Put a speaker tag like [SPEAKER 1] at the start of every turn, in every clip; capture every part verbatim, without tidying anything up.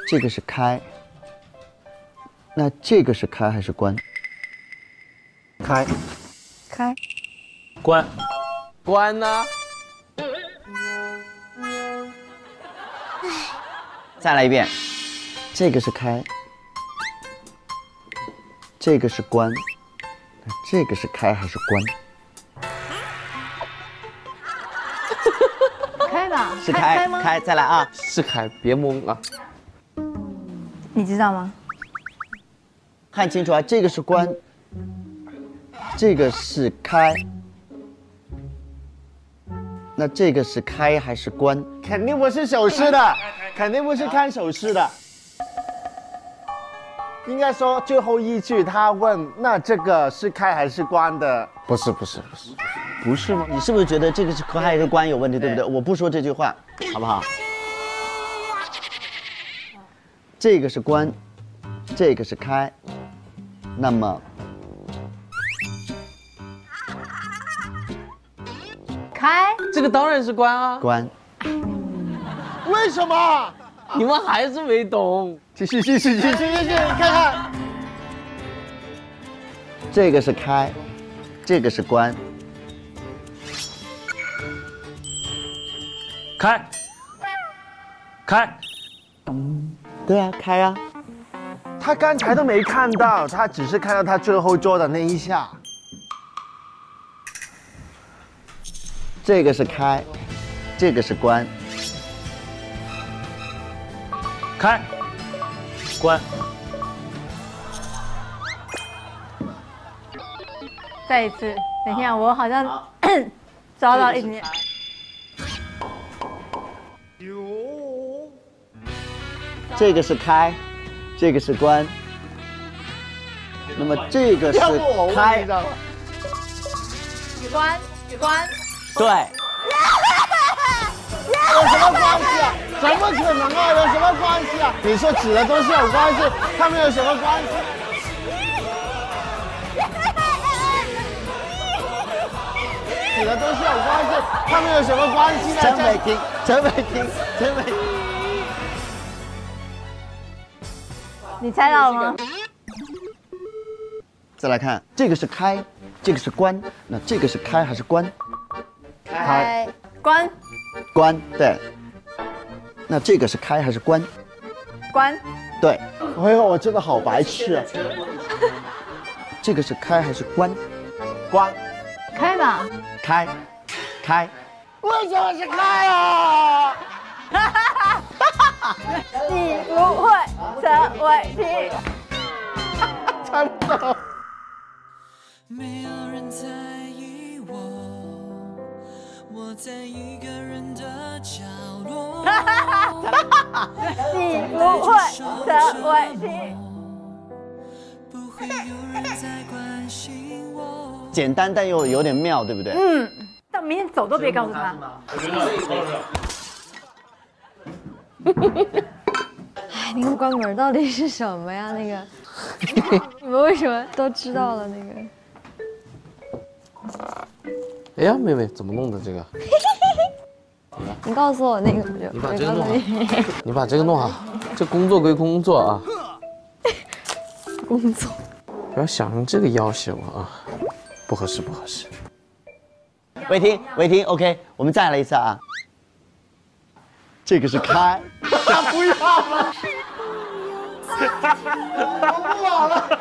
[SPEAKER 1] 这个是开，那这个是开还是关？
[SPEAKER 2] 开，
[SPEAKER 3] 开，
[SPEAKER 4] 关，
[SPEAKER 2] 关呢？
[SPEAKER 1] 再来一遍，这个是开，这个是关，那这个是开还是关？
[SPEAKER 3] 开吧，
[SPEAKER 1] 是开，
[SPEAKER 3] 吗？
[SPEAKER 1] 开，再来啊！
[SPEAKER 2] 是开，别懵啊！
[SPEAKER 3] 你知道吗？
[SPEAKER 1] 看清楚啊，这个是关，这个是开，那这个是开还是关？
[SPEAKER 5] 肯定不是手势的，肯定不是看手势的。应该说最后一句他问，那这个是开还是关的？
[SPEAKER 2] 不是不是不是，
[SPEAKER 1] 不是吗？你是不是觉得这个是开还是关有问题，对不对？我不说这句话，好不好？这个是关，这个是开，那么
[SPEAKER 3] 开，
[SPEAKER 2] 这个当然是关啊！
[SPEAKER 1] 关。
[SPEAKER 5] 为什么？
[SPEAKER 2] 你们还是没懂。
[SPEAKER 5] 继续继续继续继续，你看看，
[SPEAKER 1] 这个是开，这个是关。
[SPEAKER 4] 开，开，
[SPEAKER 1] 对啊，开啊。
[SPEAKER 5] 他刚才都没看到，他只是看到他最后做的那一下。
[SPEAKER 1] 这个是开，这个是关。
[SPEAKER 4] 开，关，
[SPEAKER 3] 再一次，等一下，我好像抓到一点。
[SPEAKER 1] 这个是开，这个是关。那么这个是
[SPEAKER 5] 要不我问
[SPEAKER 1] 开
[SPEAKER 5] 你知，道吗？
[SPEAKER 3] 关关，
[SPEAKER 1] 对。
[SPEAKER 5] 有什么关系啊？怎么可能啊？有什么关系啊？你说指的东西有关系，他们有什么关系？指的东西有关系，他们有什么关系呢？
[SPEAKER 1] 真没听，真没听，真没听。
[SPEAKER 3] 你猜到了吗？
[SPEAKER 1] 再来看，这个是开，这个是关，那这个是开还是关？
[SPEAKER 3] 开，关
[SPEAKER 1] 关，对。那这个是开还是关？
[SPEAKER 3] 关，
[SPEAKER 1] 对。
[SPEAKER 5] 哎呦，我真的好白痴啊！
[SPEAKER 1] 这个是开还是关？
[SPEAKER 5] 关，
[SPEAKER 3] 开吧。
[SPEAKER 1] 开，开。
[SPEAKER 5] 为什么是开啊？
[SPEAKER 3] 你不会成为题。
[SPEAKER 5] 猜不到。
[SPEAKER 6] 没有人在意我，我在一个人的角落。
[SPEAKER 3] 你不会成为题。
[SPEAKER 6] 不会有人在关心我。
[SPEAKER 1] 简单但又有点妙，对不对？
[SPEAKER 3] 嗯，到明天走都别告诉他。
[SPEAKER 7] 哎，那个关门到底是什么呀？那个，你们为什么都知道了那个？
[SPEAKER 2] 哎呀，妹妹怎么弄的这个？
[SPEAKER 7] 你告诉我那个，我就
[SPEAKER 2] 你把这个弄好
[SPEAKER 7] 我就告诉你，
[SPEAKER 2] 你把这个弄好。这工作归工作啊，
[SPEAKER 7] 工作。
[SPEAKER 2] 不要想这个要挟我啊，不合适不合适。
[SPEAKER 1] 伟霆，伟霆 ，OK， 我们再来一次啊。这个是开，
[SPEAKER 5] 他不要了，我不玩了。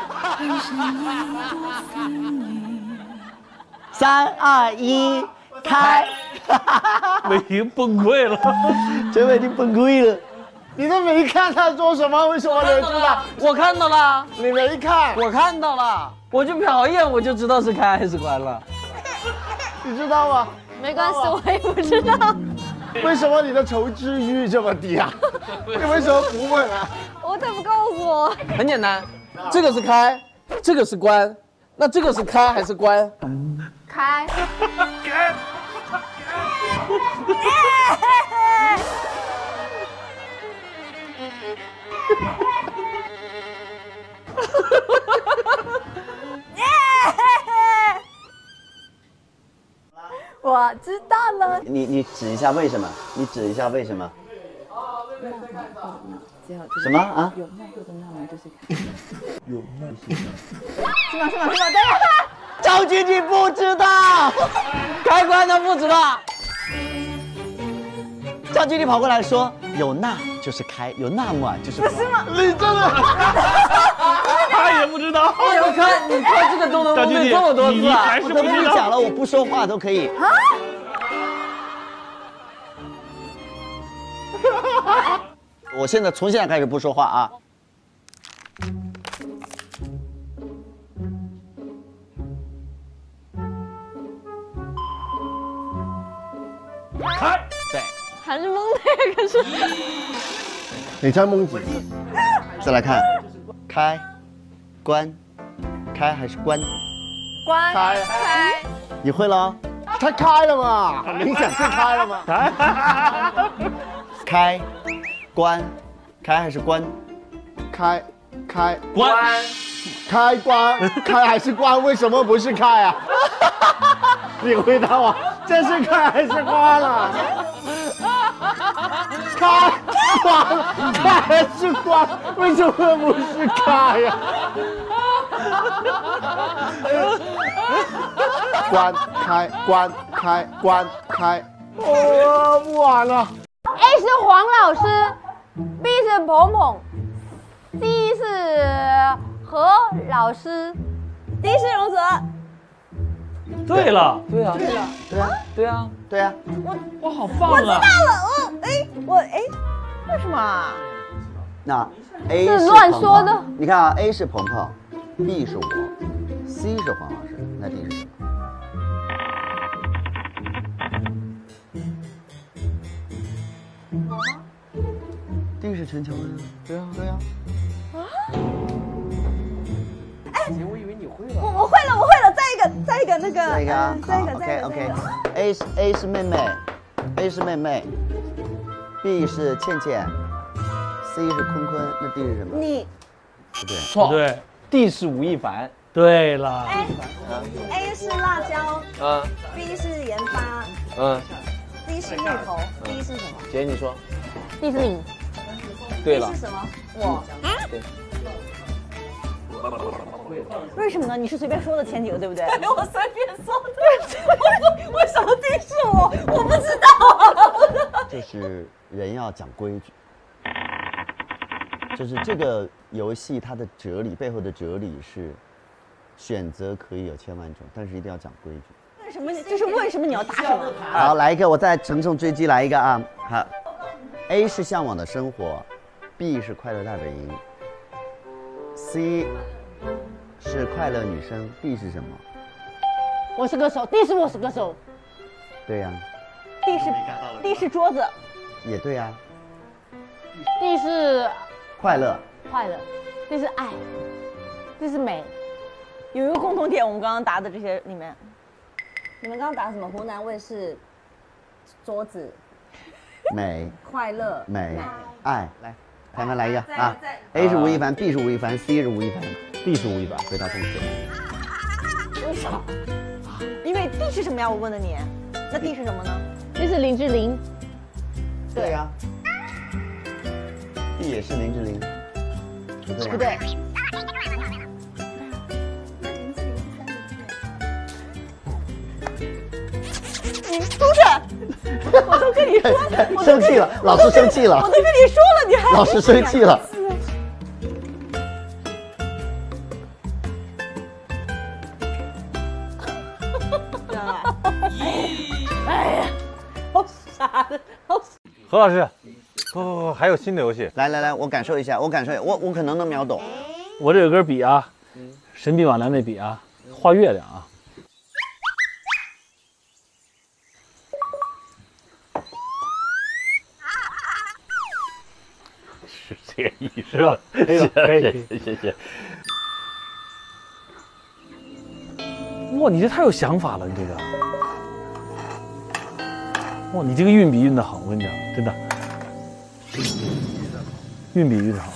[SPEAKER 1] 三二一，开！
[SPEAKER 4] 伟霆崩溃了，
[SPEAKER 1] 陈伟霆崩溃了。
[SPEAKER 5] 你都没看他做什么，为什么留住他？
[SPEAKER 2] 我看到了，
[SPEAKER 5] 你没看，
[SPEAKER 2] 我看到了，我就瞟一眼我就知道是开还是关了。
[SPEAKER 5] 你知道吗？
[SPEAKER 7] 没关系，我也不知道。
[SPEAKER 5] 为什么你的求知欲这么低啊？你为什么不问啊？
[SPEAKER 7] 我他不告诉我。
[SPEAKER 2] 很简单，这个是开，这个是关，那这个是开还是关？
[SPEAKER 3] 开。我知道了。
[SPEAKER 1] 你你指一下为什么？你指一下为什么？ 什么啊？
[SPEAKER 3] 是吗？是吗？是吗？对呀。
[SPEAKER 1] 赵君你不知道，
[SPEAKER 2] 开关他不知道。
[SPEAKER 1] 赵君你跑过来说有那就是开，有那么就是关。
[SPEAKER 3] 不是吗？
[SPEAKER 5] 你真的，
[SPEAKER 4] 他也不知道。
[SPEAKER 2] 我看你看这个都能
[SPEAKER 4] 赵君你
[SPEAKER 2] 蒙对这么多
[SPEAKER 4] 你
[SPEAKER 2] 次啊！
[SPEAKER 4] 还是
[SPEAKER 1] 我都
[SPEAKER 4] 不知道。
[SPEAKER 1] 跟你讲了，我不说话都可以。啊！我现在从现在开始不说话啊。
[SPEAKER 4] 开。
[SPEAKER 1] 对，
[SPEAKER 7] 还是蒙的，可是
[SPEAKER 5] 你再蒙几次？
[SPEAKER 1] 再来看，开，关，开还是关？
[SPEAKER 3] 关
[SPEAKER 5] 开
[SPEAKER 3] 开。
[SPEAKER 1] 你会了哦。
[SPEAKER 5] 他开了嘛，很明显是开了嘛。
[SPEAKER 1] 开，关，开还是关？
[SPEAKER 5] 开，开，
[SPEAKER 4] 关。
[SPEAKER 5] 开关，开还是关？为什么不是开啊？你回答我，这是开还是关了？开关了，开还是关？为什么不是开呀、关开关开关开，我不玩了。
[SPEAKER 7] A 是黄老师 ，B 是鹏鹏 ，C 是何老师 ，D 是荣泽。
[SPEAKER 4] 对了，
[SPEAKER 2] 对啊，
[SPEAKER 1] 对啊，
[SPEAKER 2] 对啊，
[SPEAKER 1] 对啊。
[SPEAKER 2] 哇，好棒啊！
[SPEAKER 3] 到了，哦，哎，我哎，为什么啊？
[SPEAKER 1] 那 A
[SPEAKER 7] 是
[SPEAKER 1] 是
[SPEAKER 7] 乱说
[SPEAKER 1] 鹏鹏
[SPEAKER 7] 的。
[SPEAKER 1] 你看啊 ，A 是鹏鹏 ，B 是我 ，C 是黄老师，那 D 是什么？ D 是陈乔恩啊，对啊，对啊。
[SPEAKER 3] 我我会了，我会了，再一个，再一个那个，
[SPEAKER 1] 再一个啊，
[SPEAKER 3] 嗯再一个，
[SPEAKER 1] 好
[SPEAKER 3] 再一
[SPEAKER 1] ，OK
[SPEAKER 3] 个，再一
[SPEAKER 1] OK
[SPEAKER 3] 个。。
[SPEAKER 1] A 是 A 是妹妹 ，A 是妹妹 ，B 是倩倩 ，C 是坤坤，那 D 是什么？
[SPEAKER 3] 你
[SPEAKER 1] 不对，
[SPEAKER 2] 错，
[SPEAKER 4] 对，
[SPEAKER 2] ，D 是吴亦凡，
[SPEAKER 4] 对了，
[SPEAKER 3] A 是辣椒
[SPEAKER 2] 嗯
[SPEAKER 3] ，B 是盐巴
[SPEAKER 2] 嗯，
[SPEAKER 3] ，C 是芋头，D 是什么
[SPEAKER 2] 姐你说，
[SPEAKER 7] D 是你，
[SPEAKER 2] 对
[SPEAKER 3] ？D
[SPEAKER 2] 了
[SPEAKER 3] 是，什么？我。
[SPEAKER 2] 对。
[SPEAKER 3] 为什么呢？你是随便说的前几个，对不对？对，我随便说的。我说为什么 D 是我？我不知道。
[SPEAKER 1] 就是人要讲规矩，就是这个游戏它的哲理背后的哲理是，选择可以有千万种，但是一定要讲规矩。
[SPEAKER 3] 为什么你？就是为什么你要打什么？
[SPEAKER 1] 好，来一个，我再乘胜追击来一个啊！好 ，A 是向往的生活 ，B 是快乐大本营 ，C 是快乐女生 ，D 是什么？
[SPEAKER 7] 我是歌手，D 是我是歌手
[SPEAKER 1] 对呀、
[SPEAKER 3] D 是 D 是桌子
[SPEAKER 1] 也对呀、
[SPEAKER 7] ，D 是
[SPEAKER 1] 快乐。
[SPEAKER 7] 快乐，D 是爱，D 是美。
[SPEAKER 3] 有一个共同点，我们刚刚答的这些里面，你们刚刚答什么？湖南卫视桌子
[SPEAKER 1] 美
[SPEAKER 3] 快乐
[SPEAKER 1] 美爱，来，台湾来一个啊！A 是吴亦凡 ，B 是吴亦凡 ，C 是吴亦凡 ，D 是吴亦凡，回答正确。
[SPEAKER 3] 为啥？因为 D 是什么呀？我问的你，那 D 是什么呢？
[SPEAKER 7] D 是林志玲，
[SPEAKER 1] 对呀、D 也是林志玲，不对、
[SPEAKER 3] 不对。你出去！我都跟你说，我都
[SPEAKER 1] 生气了，老师生气了，
[SPEAKER 3] 我都跟你说了，你还
[SPEAKER 1] 老师生气了。
[SPEAKER 3] 哎呀，好傻的，好傻。
[SPEAKER 8] 何老师，不不不，还有新的游戏。
[SPEAKER 1] 来来来，我感受一下，我感受一下，我我可能能秒懂。
[SPEAKER 4] 我这有根笔啊，神笔往来那笔啊，画月亮啊。
[SPEAKER 8] 是这个意思吧？
[SPEAKER 4] 可以可以可以
[SPEAKER 8] 谢谢谢。
[SPEAKER 4] 哇，你这太有想法了，你这个。哇，你这个运笔运得好，我跟你讲，真的。运笔运得好。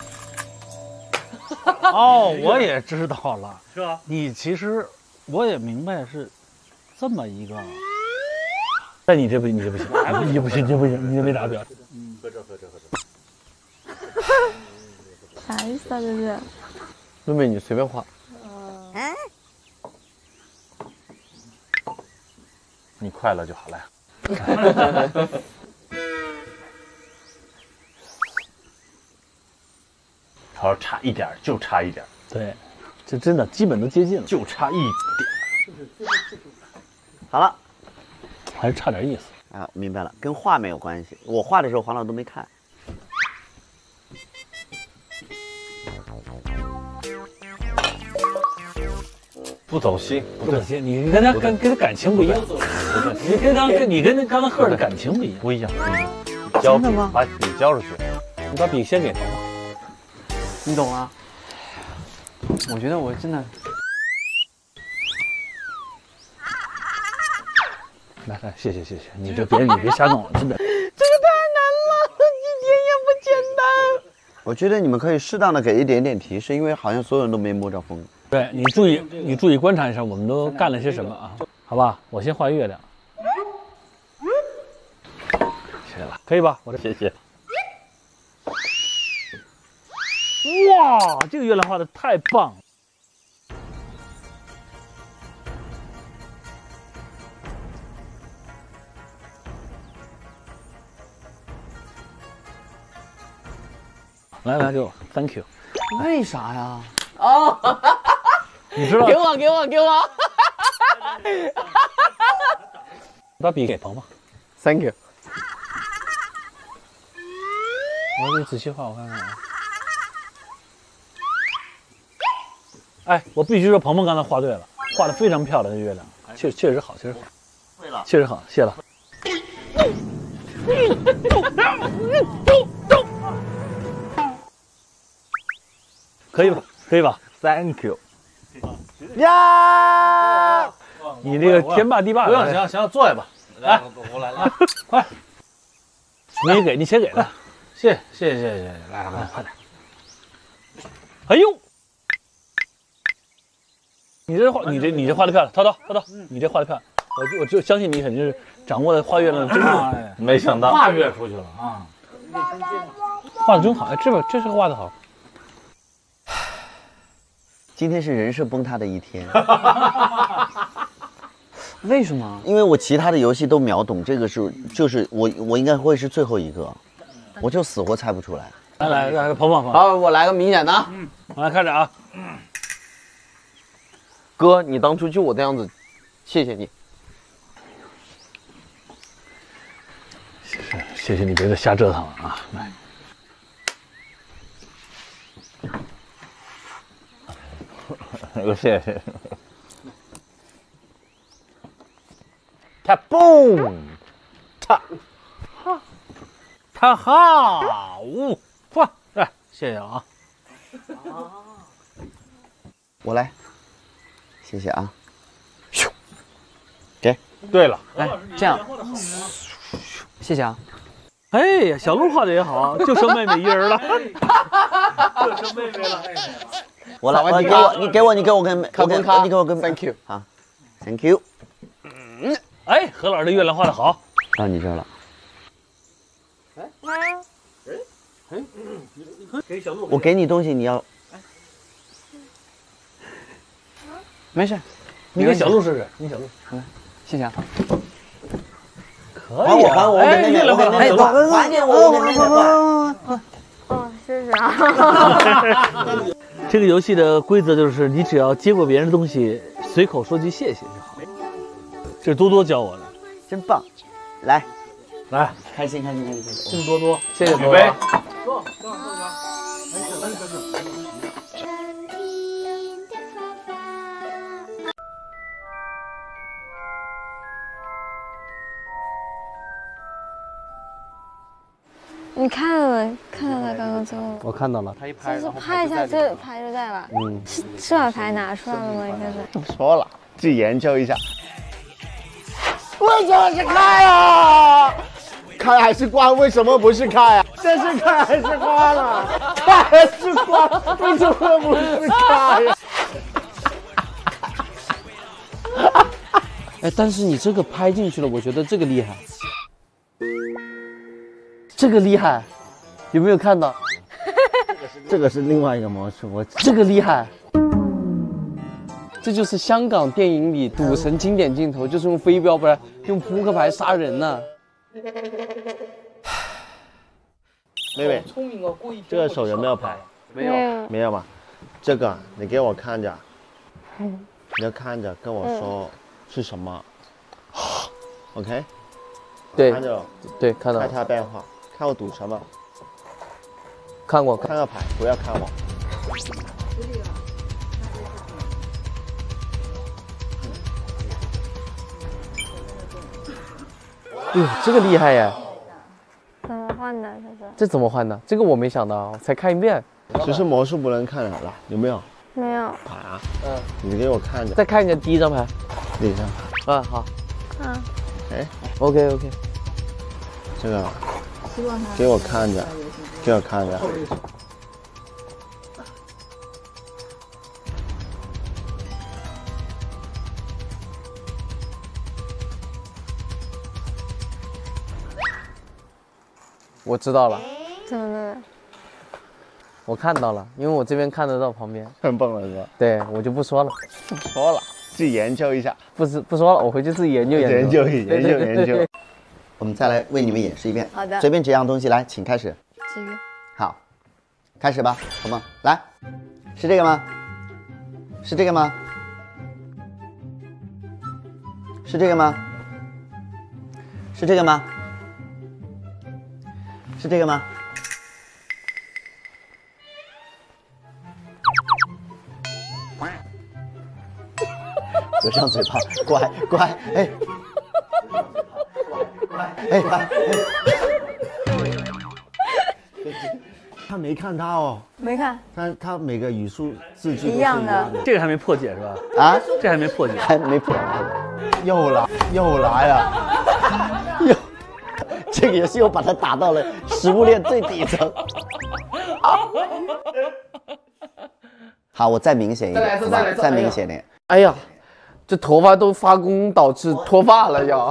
[SPEAKER 4] 哦，我也知道了，
[SPEAKER 8] 是吧？
[SPEAKER 4] 你其实我也明白是这么一个。但你这不，你这不行，哎，你这不行，你这不行，你这没达标。
[SPEAKER 8] 嗯，合着合着合着。
[SPEAKER 7] 意思啊？这是？
[SPEAKER 2] 妹妹，你随便画。
[SPEAKER 8] 你快乐就好了呀。好好差一点，就差一点。
[SPEAKER 4] 对，这真的基本都接近了，
[SPEAKER 8] 就差一点。
[SPEAKER 1] 好了，
[SPEAKER 4] 还是差点意思
[SPEAKER 1] 啊，明白了，跟画没有关系。我画的时候黄老都没看。
[SPEAKER 8] 不走心，
[SPEAKER 4] 不走心。你跟他跟跟他感情不一样，你跟刚跟你跟刚才赫的感情不一样，
[SPEAKER 8] 不一样，不一样。交笔，把笔交出去。
[SPEAKER 4] 你把笔先给彤彤。
[SPEAKER 2] 你懂啊？我觉得我真的。
[SPEAKER 4] 来来，谢谢谢谢，你这别你别瞎弄了，真的。
[SPEAKER 3] 这个太难了，一点也不简单。
[SPEAKER 1] 我觉得你们可以适当的给一点点提示，因为好像所有人都没摸着风。
[SPEAKER 4] 对你注意，你注意观察一下，我们都干了些什么啊？好吧，我先画月亮。谢了，可以吧？我这
[SPEAKER 8] 谢谢。
[SPEAKER 4] 哇，这个月亮画的太棒了！来来，给我 ，Thank you。
[SPEAKER 2] 为啥呀？
[SPEAKER 7] 哦，
[SPEAKER 4] 你知道？
[SPEAKER 7] 给我，给我，给我。
[SPEAKER 4] 把笔给鹏鹏
[SPEAKER 2] ，Thank you。
[SPEAKER 4] 我你仔细画，我看看啊。哎，我必须说，鹏鹏刚才画对了，画的非常漂亮的月亮，确确实好，确实好，
[SPEAKER 1] 会了，
[SPEAKER 4] 确实好，谢了。可以吧？可以吧
[SPEAKER 8] ？Thank you。
[SPEAKER 1] 呀！
[SPEAKER 4] 你这个天霸地霸的，
[SPEAKER 8] 不用，行行，坐下吧。
[SPEAKER 4] 来，
[SPEAKER 8] 我来来，
[SPEAKER 4] 快！你也给，你先给他。
[SPEAKER 8] 谢谢谢谢谢谢，来来来，快点。
[SPEAKER 4] 哎呦！你这画，你这你这画的漂亮，涛涛涛涛，你这画的漂亮，我就我就相信你肯定是掌握了画月亮的真谛。
[SPEAKER 8] 没想到
[SPEAKER 4] 跨越出去了啊！画的真好，哎，这边这是画的好。
[SPEAKER 1] 今天是人设崩塌的一天。
[SPEAKER 2] 为什么？
[SPEAKER 1] 因为我其他的游戏都秒懂，这个是就是我我应该会是最后一个，我就死活猜不出来。
[SPEAKER 4] 来来来，鹏鹏鹏，
[SPEAKER 2] 好，我来个明显的。
[SPEAKER 4] 嗯，我来看着啊。
[SPEAKER 2] 哥，你当初就我这样子，谢谢你。
[SPEAKER 4] 谢谢谢谢你，别再瞎折腾了啊！来。
[SPEAKER 8] 谢谢。他嘣，他哈，他哈呜，嚯！哎，谢谢啊。
[SPEAKER 1] 我来，谢谢啊。咻，给。
[SPEAKER 8] 对了，
[SPEAKER 2] 来这样，谢谢啊。
[SPEAKER 4] 哎呀，小鹿画的也好，就剩妹妹一人了，就剩妹妹了。
[SPEAKER 1] 我来，我你给我，你给我，你给我跟我跟你给我跟
[SPEAKER 2] ，Thank you，
[SPEAKER 1] 好 ，Thank you。
[SPEAKER 4] 嗯，哎，何老师的月亮画的好，
[SPEAKER 1] 到你这儿了。
[SPEAKER 4] 哎，哎，给小鹿，
[SPEAKER 1] 我给你东西，你要。
[SPEAKER 2] 没事，
[SPEAKER 4] 你给小鹿试试，你小鹿，
[SPEAKER 2] 来，谢谢啊。
[SPEAKER 4] 可以，
[SPEAKER 1] 还我还我，我给妹妹，我给妹妹画，还给我，我给妹妹画。
[SPEAKER 7] 哦，谢谢啊。
[SPEAKER 4] 这个游戏的规则就是，你只要接过别人的东西，随口说句谢谢就好。这是多多教我的，
[SPEAKER 1] 真棒！来，
[SPEAKER 4] 来，
[SPEAKER 1] 开心开心开心！
[SPEAKER 4] 这是多多，
[SPEAKER 2] 谢谢多多。
[SPEAKER 4] 杯。
[SPEAKER 7] 你看到了，看到他刚刚做了。
[SPEAKER 2] 我看到了，他一拍，
[SPEAKER 7] 就是拍一下，这拍就在了。嗯，是是把牌拿出来了吗？应该是。
[SPEAKER 5] 说了，去研究一下。为什么是开啊？开还是关？为什么不是开啊？这是开还是关了？开还是关？为什么不是开呀？
[SPEAKER 2] 哎，但是你这个拍进去了，我觉得这个厉害。这个厉害，有没有看到？
[SPEAKER 5] 这个是另外一个魔术，我
[SPEAKER 2] 这个厉害。这就是香港电影里赌神经典镜头，就是用飞镖，不是用扑克牌杀人呢、啊。
[SPEAKER 5] 妹妹，
[SPEAKER 2] 聪明哦，故意。
[SPEAKER 5] 这个手有没有牌？
[SPEAKER 2] 没有，
[SPEAKER 5] 没有吧？这个你给我看着，你要看着跟我说是什么。OK？
[SPEAKER 2] 对，
[SPEAKER 5] 看着，
[SPEAKER 2] 对，看到。
[SPEAKER 5] 看它变化，看我赌什么？
[SPEAKER 2] 看过，
[SPEAKER 5] 看个牌，不要看我。
[SPEAKER 2] 哎呦，这个厉害耶！
[SPEAKER 7] 怎么换的？这是？
[SPEAKER 2] 这怎么换的？这个我没想到，才看一遍。
[SPEAKER 5] 其实魔术不能看的，来，有没有？
[SPEAKER 7] 没有。
[SPEAKER 5] 牌啊？
[SPEAKER 2] 嗯，
[SPEAKER 5] 你给我看着。
[SPEAKER 2] 再看一下第一张牌。
[SPEAKER 5] 第一张牌。
[SPEAKER 2] 啊，好。
[SPEAKER 7] 嗯。
[SPEAKER 5] 哎
[SPEAKER 2] ，OK OK。
[SPEAKER 5] 这个，给我看着，给我看着。
[SPEAKER 2] 我知道了，
[SPEAKER 7] 怎么了？
[SPEAKER 2] 我看到了，因为我这边看得到旁边。
[SPEAKER 5] 很棒了是吧？
[SPEAKER 2] 对，我就不说了，
[SPEAKER 5] 不说了，自己研究一下。
[SPEAKER 2] 不是不说了，我回去自己研究
[SPEAKER 5] 研究研究研究。
[SPEAKER 1] 我们再来为你们演示一遍。
[SPEAKER 7] 好的。
[SPEAKER 1] 随便几样东西来，请开始。
[SPEAKER 7] 至于。
[SPEAKER 1] 好，开始吧，好吗？来，是这个吗？是这个吗？是这个吗？是这个吗？是这个吗？合上嘴巴，乖乖，哎，哎乖，
[SPEAKER 5] 他没看到哦，
[SPEAKER 3] 没看，
[SPEAKER 5] 他他每个语速字句
[SPEAKER 3] 一样的。
[SPEAKER 4] 这个还没破解是吧？
[SPEAKER 1] 啊，
[SPEAKER 4] 这还没破解，
[SPEAKER 1] 还没破。
[SPEAKER 5] 又来又来了，
[SPEAKER 1] 又，这个游戏又把它打到了食物链最底层。好，我再明显一点，好吧？再明显点。
[SPEAKER 2] 哎呀，这头发都发功导致脱发了要。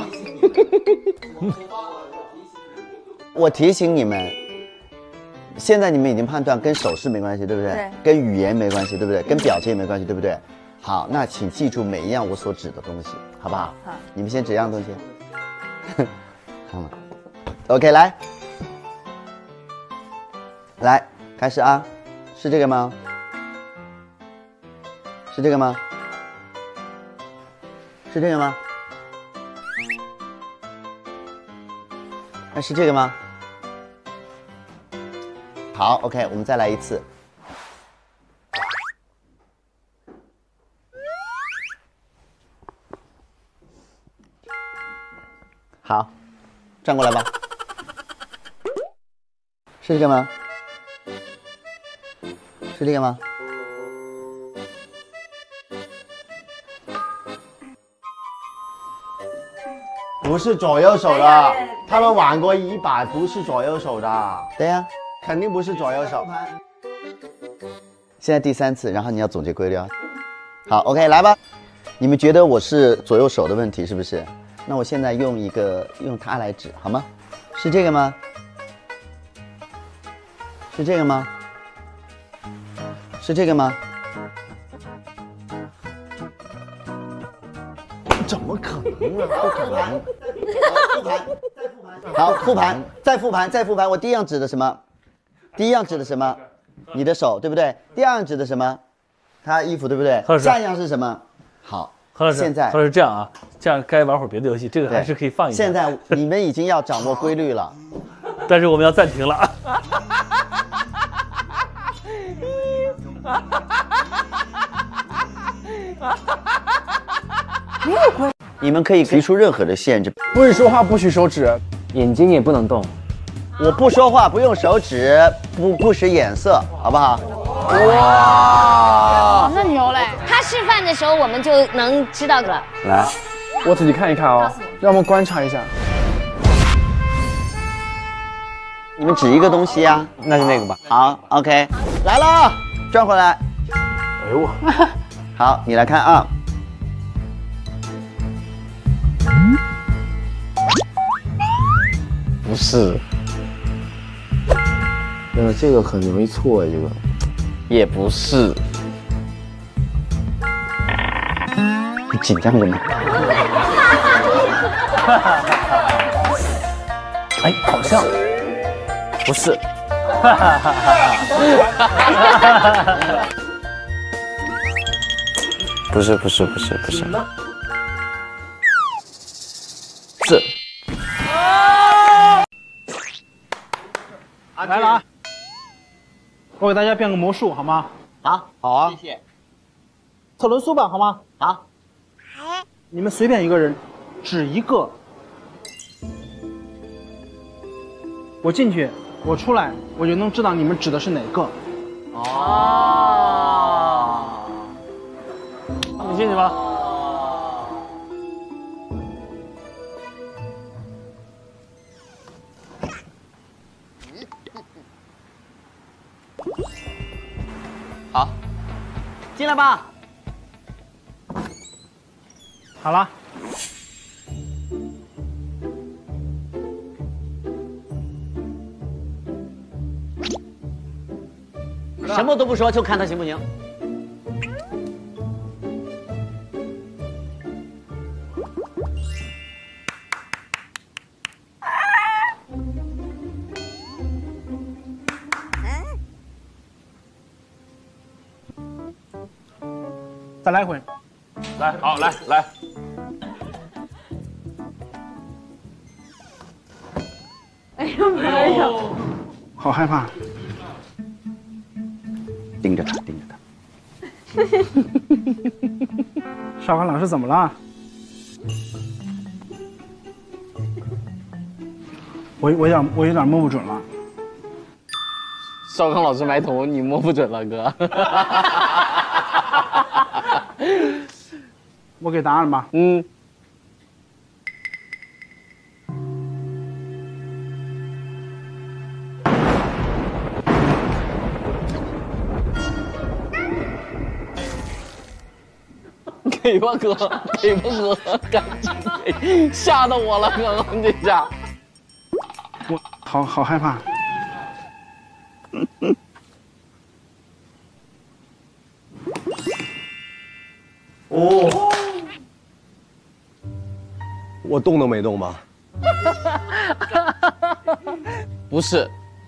[SPEAKER 1] 我提醒你们，现在你们已经判断跟手势没关系，对不对？
[SPEAKER 3] 对。
[SPEAKER 1] 跟语言没关系，对不对？跟表情也没关系，对不对？好，那请记住每一样我所指的东西，好不好？
[SPEAKER 3] 好。
[SPEAKER 1] 你们先指样东西。嗯 OK， 来，来，开始啊！是这个吗？是这个吗？是这个吗？那是这个吗？好 ，OK， 我们再来一次。好，转过来吧。是这个吗？是这个吗？
[SPEAKER 5] 不是左右手的，他们玩过一把，不是左右手的。
[SPEAKER 1] 对呀、啊，
[SPEAKER 5] 肯定不是左右手。
[SPEAKER 1] 现在第三次，然后你要总结规律啊。好 ，OK， 来吧。你们觉得我是左右手的问题是不是？那我现在用一个用它来指好吗？是这个吗？是这个吗？是这个吗？
[SPEAKER 5] 怎么可能呢？不可能。
[SPEAKER 1] 好，复盘，再复盘，再复盘。我第一样指的什么？第一样指的什么？你的手，对不对？第二样指的什么？他衣服，对不对？下一样是什么？好，
[SPEAKER 4] 何老师，
[SPEAKER 1] 现在
[SPEAKER 4] 何老师这样啊，这样该玩会儿别的游戏，这个还是可以放一下。
[SPEAKER 1] 现在你们已经要掌握规律了，
[SPEAKER 4] 但是我们要暂停了。
[SPEAKER 1] 你们可以提出任何的限制，
[SPEAKER 2] 不许说话，不许手指，眼睛也不能动。
[SPEAKER 1] 我不说话，不用手指，不不使眼色，好不好？
[SPEAKER 7] 哇，那牛嘞！
[SPEAKER 9] 他示范的时候，我们就能知道了。
[SPEAKER 1] 来，
[SPEAKER 2] 我自己看一看哦，让我们观察一下。
[SPEAKER 1] 你们指一个东西啊，
[SPEAKER 2] 那就那个吧。
[SPEAKER 1] 好 ，OK， 来了，转回来。
[SPEAKER 2] 哎呦我，
[SPEAKER 1] 好，你来看啊。
[SPEAKER 5] 不是，呃，这个很容易错，这个。
[SPEAKER 2] 也不是。
[SPEAKER 1] 会紧张的吗？
[SPEAKER 2] 哎，好像不是。不是不是不是不是，是。
[SPEAKER 10] 来了啊！我给大家变个魔术好吗？
[SPEAKER 1] 好，好啊。谢谢。
[SPEAKER 10] 特仑苏吧，好吗？
[SPEAKER 1] 好。
[SPEAKER 10] 你们随便一个人，指一个。我进去，我出来，我就能知道你们指的是哪个。
[SPEAKER 2] 哦。你进去吧。好，进来吧。
[SPEAKER 10] 好了。
[SPEAKER 1] 什么都不说，就看他行不行。
[SPEAKER 10] 再来一回。
[SPEAKER 8] 来，好，来来。
[SPEAKER 7] 哎呦妈呀！
[SPEAKER 10] 好害怕。
[SPEAKER 1] 盯着他，盯着他。
[SPEAKER 10] 少康老师怎么了？我我有点我有点摸不准了。
[SPEAKER 2] 少康老师埋头，你摸不准了，哥。
[SPEAKER 10] 我给答案吧。
[SPEAKER 2] 嗯。给吧哥，给吧哥，赶紧给，吓到我了，刚刚这下。
[SPEAKER 10] 我好好害怕。
[SPEAKER 5] 哦，我动都没动吧？
[SPEAKER 2] 不是。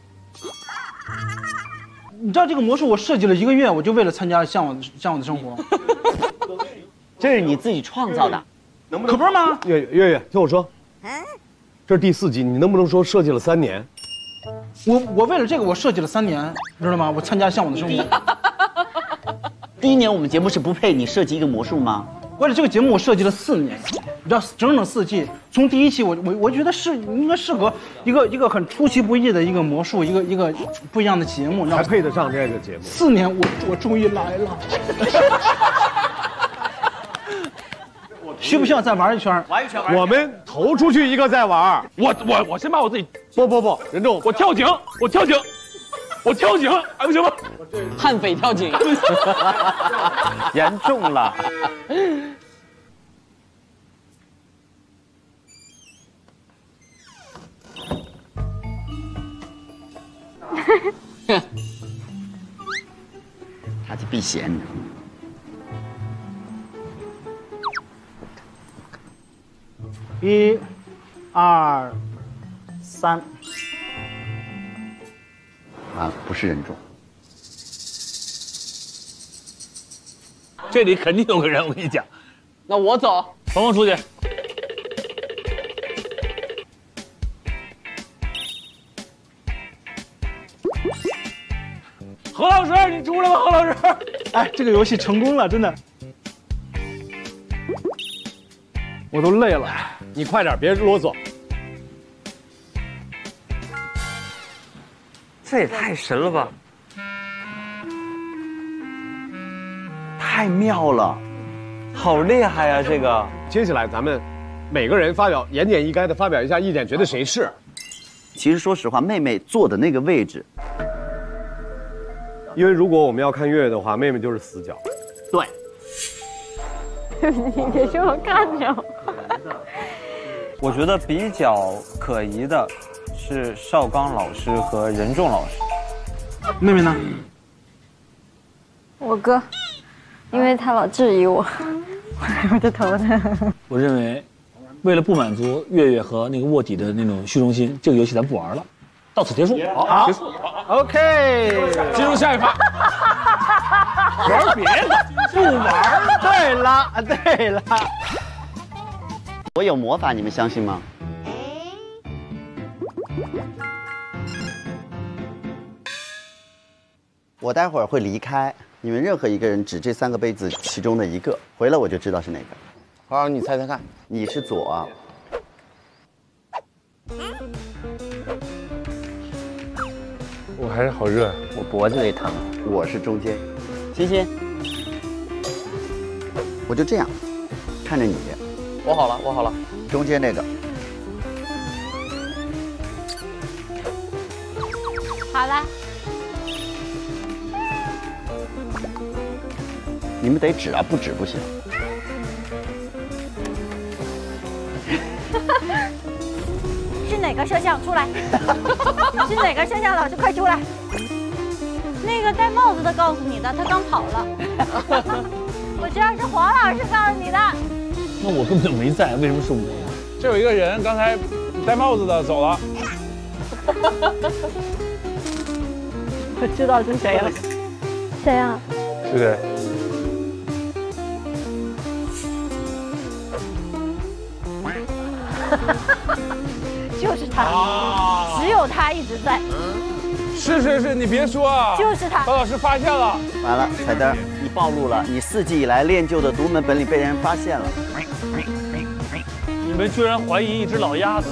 [SPEAKER 10] 你知道这个魔术我设计了一个月，我就为了参加《向往向往的生活》。
[SPEAKER 1] 这是你自己创造的，
[SPEAKER 10] 能不能？可不是吗？
[SPEAKER 5] 月月月月，听我说，这是第四集，你能不能说设计了三年？
[SPEAKER 10] 我我为了这个我设计了三年，知道吗？我参加《向往的生活》。
[SPEAKER 1] 第一年我们节目是不配你设计一个魔术吗？
[SPEAKER 10] 为了这个节目我设计了四年，你知道整整四季，从第一期我我我觉得是应该适合一个一个很出其不意的一个魔术，一个一个不一样的节目，
[SPEAKER 5] 才配得上这个节目。
[SPEAKER 10] 四年我我终于来了。需不需要再玩一圈？
[SPEAKER 1] 玩一圈，
[SPEAKER 5] 我们投出去一个再玩。
[SPEAKER 8] 我我我先把我自己，
[SPEAKER 5] 不不不，任重，
[SPEAKER 8] 我跳井，我跳井，我跳井，还不行吗？
[SPEAKER 2] 悍匪跳井，
[SPEAKER 8] 严重了。
[SPEAKER 1] 他在避嫌呢。
[SPEAKER 10] 一、二、三。
[SPEAKER 1] 啊，不是任重。
[SPEAKER 8] 这里肯定有个人，我跟你讲。
[SPEAKER 2] 那我走，
[SPEAKER 8] 鹏鹏出去。何老师，你出来吧，何老师。
[SPEAKER 10] 哎，这个游戏成功了，真的。我都累了，
[SPEAKER 5] 你快点，别啰嗦。
[SPEAKER 11] 这也太神了吧！
[SPEAKER 1] 太妙了，
[SPEAKER 11] 好厉害呀！这个，
[SPEAKER 5] 接下来咱们每个人发表言简意赅的发表一下意见，觉得谁是？
[SPEAKER 1] 其实说实话，妹妹坐的那个位置，
[SPEAKER 5] 因为如果我们要看月月的话，妹妹就是死角。
[SPEAKER 1] 对。
[SPEAKER 7] 你别这么看着。
[SPEAKER 11] 我觉得比较可疑的是邵刚老师和任重老师。
[SPEAKER 10] 妹妹呢？
[SPEAKER 7] 我哥，因为他老质疑我，我就投他。
[SPEAKER 4] 我认为，为了不满足月月和那个卧底的那种虚荣心，这个游戏咱不玩了，到此结束。
[SPEAKER 10] 好，
[SPEAKER 4] 结束。
[SPEAKER 10] OK，
[SPEAKER 2] 进入下一趴。
[SPEAKER 4] 玩别的，不玩。
[SPEAKER 10] 对了，对了。
[SPEAKER 1] 我有魔法，你们相信吗？我待会儿会离开，你们任何一个人指这三个杯子其中的一个，回来我就知道是哪个。
[SPEAKER 2] 好，你猜猜看，
[SPEAKER 1] 你是左。
[SPEAKER 8] 我还是好热，
[SPEAKER 1] 我脖子里疼。我是中间，欣欣，我就这样看着你。
[SPEAKER 2] 我好了，我好了，
[SPEAKER 1] 中间那个。
[SPEAKER 7] 好了。
[SPEAKER 1] 你们得指啊，不指不行。
[SPEAKER 3] 是哪个摄像出来？是哪个摄像老师快出来？那个戴帽子的告诉你的，他刚跑了。我知道是黄老师告诉你的。
[SPEAKER 4] 那我根本就没在，为什么是我？
[SPEAKER 8] 这有一个人刚才戴帽子的走了。
[SPEAKER 3] 我知道是谁了。谁啊？
[SPEAKER 8] 是谁？
[SPEAKER 3] 就是他，只有他一直在。
[SPEAKER 8] 是是是，你别说啊，
[SPEAKER 3] 就是他。
[SPEAKER 8] 高老师发现了，
[SPEAKER 1] 完了，彩灯，你暴露了，你四季以来练就的独门本领被人发现了。
[SPEAKER 4] 你们居然怀疑一只老鸭子？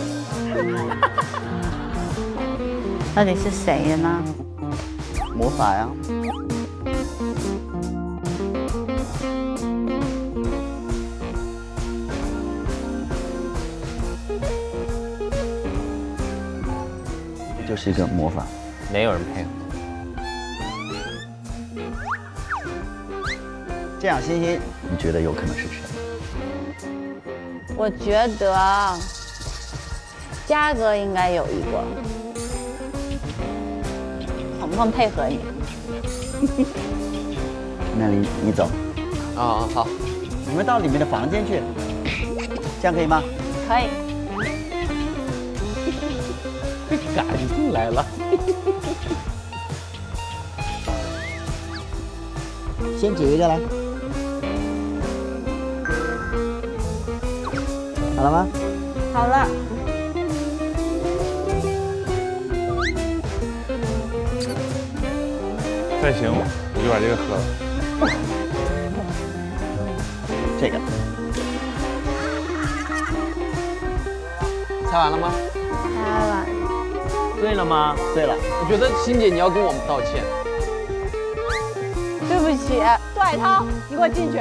[SPEAKER 3] 到底是谁呢？
[SPEAKER 1] 魔法呀。 就是一个魔法，
[SPEAKER 11] 没有人配合。
[SPEAKER 1] 这样，欣欣，你觉得有可能是谁？
[SPEAKER 7] 我觉得嘉哥应该有一个，鹏鹏配合你。
[SPEAKER 1] 那你你走。
[SPEAKER 2] 啊啊好，
[SPEAKER 1] 你们到里面的房间去，这样可以吗？
[SPEAKER 7] 可以。
[SPEAKER 4] 被赶进来了。
[SPEAKER 1] 先指一个来，好了吗？
[SPEAKER 3] 好了。
[SPEAKER 8] 再行我就把这个喝了。
[SPEAKER 1] 这个。
[SPEAKER 2] 猜完了吗？
[SPEAKER 3] 猜完。
[SPEAKER 1] 对了吗？对了。
[SPEAKER 2] 我觉得欣姐你要跟我们道歉。
[SPEAKER 3] 对不起，杜海涛，你给我进去。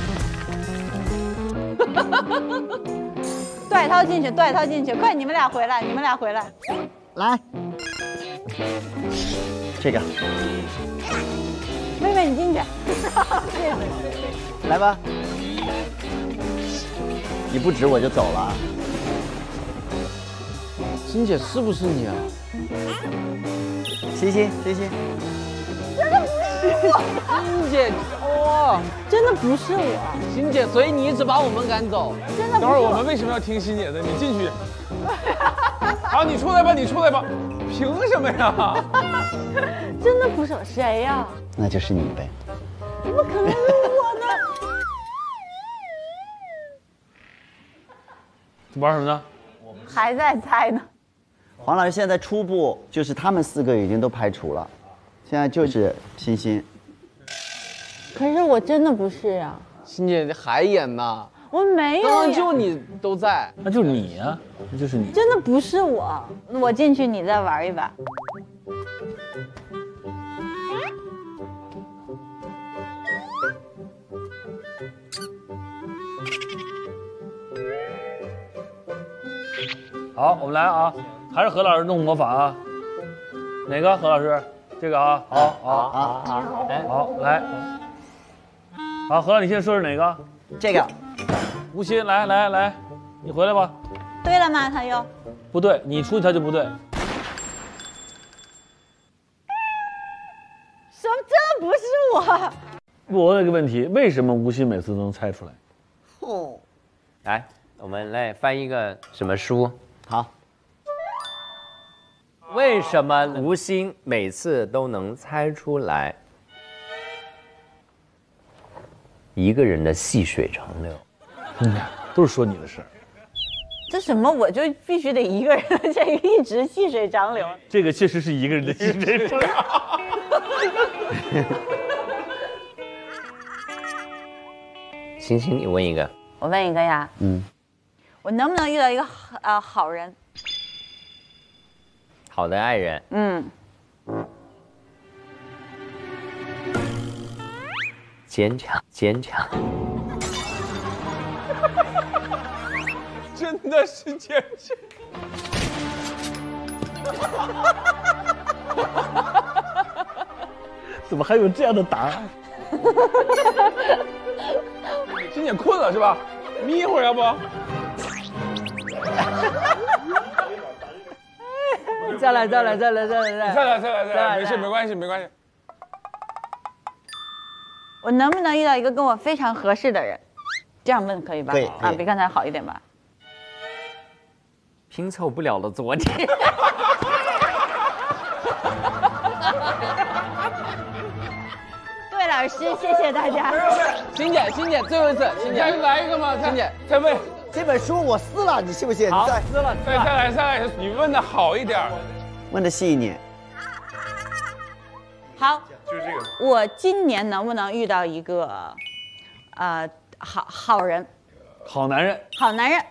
[SPEAKER 3] 杜海涛进去，杜海涛进去，快，你们俩回来，你们俩回来。
[SPEAKER 1] 来，这个。
[SPEAKER 3] 妹妹，你进去。
[SPEAKER 1] 来吧。你不指我就走了。
[SPEAKER 2] 欣姐是不是你啊？
[SPEAKER 1] 欣欣，欣欣，
[SPEAKER 3] 真的不是我。
[SPEAKER 2] 欣姐，哇，
[SPEAKER 3] 真的不是我。
[SPEAKER 2] 欣姐，所以你一直把我们赶走。
[SPEAKER 3] 真的不是我。
[SPEAKER 8] 等会儿我们为什么要听欣姐的？你进去。好，你出来吧，你出来吧。凭什么呀？
[SPEAKER 3] 真的不是我，谁呀？
[SPEAKER 1] 那就是你呗。
[SPEAKER 3] 怎么可能是我呢？
[SPEAKER 4] 玩什么呢？
[SPEAKER 3] 还在猜呢。
[SPEAKER 1] 黄老师现在初步就是他们四个已经都排除了，现在就是欣欣。
[SPEAKER 3] 可是我真的不是啊！
[SPEAKER 2] 欣姐还演呢？
[SPEAKER 3] 我没有。
[SPEAKER 2] 刚刚就你都在，
[SPEAKER 4] 那就是你呀、啊，那就是你。
[SPEAKER 3] 真的不是我，我进去你再玩一把。
[SPEAKER 4] 好，我们来啊，还是何老师弄魔法啊？哪个何老师？这个啊，好，好，好，好，哎，好，来，好，何老师，你现在说是哪个？
[SPEAKER 1] 这个。
[SPEAKER 4] 吴昕，来来来，你回来吧。
[SPEAKER 3] 对了吗？他又
[SPEAKER 4] 不对，你出去他就不对。
[SPEAKER 3] 什么？真的不是我。
[SPEAKER 4] 我问一个问题，为什么吴昕每次都能猜出来？
[SPEAKER 1] 哦，
[SPEAKER 12] 来，我们来翻一个什么书？
[SPEAKER 1] 好。
[SPEAKER 12] 为什么吴昕每次都能猜出来一个人的细水长流？
[SPEAKER 4] 嗯，都是说你的事儿。
[SPEAKER 3] 这什么我就必须得一个人，这个一直细水长流。
[SPEAKER 4] 这个确实是一个人的细水长流。
[SPEAKER 12] 星星，你问一个。
[SPEAKER 3] 我问一个呀，
[SPEAKER 1] 嗯，
[SPEAKER 3] 我能不能遇到一个好呃好人？
[SPEAKER 12] 好的爱人。
[SPEAKER 3] 嗯，
[SPEAKER 12] 坚强，坚强。
[SPEAKER 8] 真的是坚强。
[SPEAKER 4] 怎么还有这样的答案？
[SPEAKER 8] 今天困了是吧？眯一会儿要不？
[SPEAKER 2] 再来，再来，再来，再来，再来，
[SPEAKER 8] 再来，再来，再来，没事，没关系，没关系。
[SPEAKER 3] 我能不能遇到一个跟我非常合适的人？这样问可以吧？
[SPEAKER 1] 可以
[SPEAKER 3] 啊，比刚才好一点吧？
[SPEAKER 12] 拼凑不了了昨天。
[SPEAKER 3] 对，老师，谢谢大家。
[SPEAKER 2] 欣姐，欣姐，最后一次，欣姐，
[SPEAKER 8] 再来一个嘛，
[SPEAKER 2] 欣姐，
[SPEAKER 8] 再问。
[SPEAKER 1] 这本书我撕了，你信不信？
[SPEAKER 2] 好，
[SPEAKER 1] 你再
[SPEAKER 2] 撕了，
[SPEAKER 8] 再再来，再来，你问的好一点。
[SPEAKER 1] 问的细一点。
[SPEAKER 3] 好，
[SPEAKER 8] 就是这个。
[SPEAKER 3] 我今年能不能遇到一个，呃，好好人，
[SPEAKER 4] 好男人，
[SPEAKER 3] 好男人？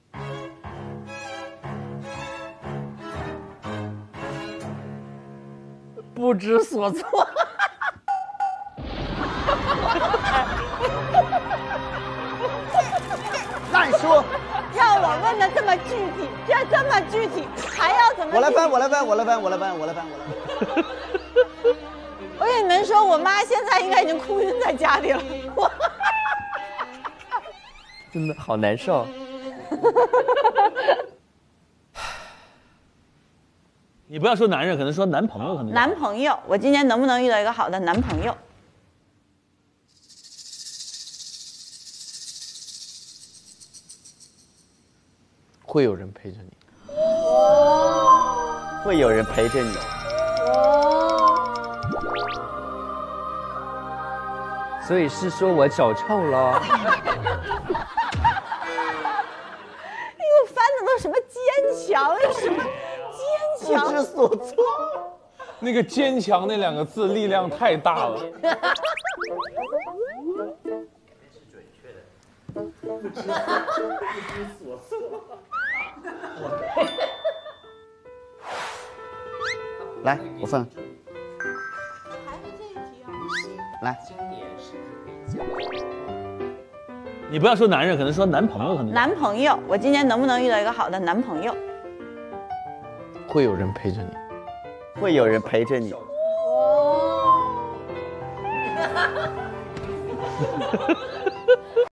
[SPEAKER 12] 不知所措。
[SPEAKER 1] 烂书。
[SPEAKER 3] 让我问的这么具体，这这么具体，还要怎么？
[SPEAKER 1] 我来翻，我来翻，我来翻，我来翻，我来翻，我来翻。
[SPEAKER 3] 我跟你们说，我妈现在应该已经哭晕在家里了。我
[SPEAKER 12] 真的好难受。
[SPEAKER 4] 你不要说男人，可能说男朋友，可能
[SPEAKER 3] 男朋友，我今年能不能遇到一个好的男朋友？
[SPEAKER 2] 会有人陪着你。
[SPEAKER 1] 会有人陪着你。
[SPEAKER 12] 所以是说我脚臭了。
[SPEAKER 3] 你给我翻的都什么坚强？什么坚强？
[SPEAKER 1] 不知所措。
[SPEAKER 8] 那个坚强那两个字力量太大了。
[SPEAKER 1] 来，我翻。来。
[SPEAKER 4] 你不要说男人，可能说男朋友，可能
[SPEAKER 3] 男朋友，我今年能不能遇到一个好的男朋友？
[SPEAKER 2] 会有人陪着你。
[SPEAKER 1] 会有人陪着你。
[SPEAKER 3] 哦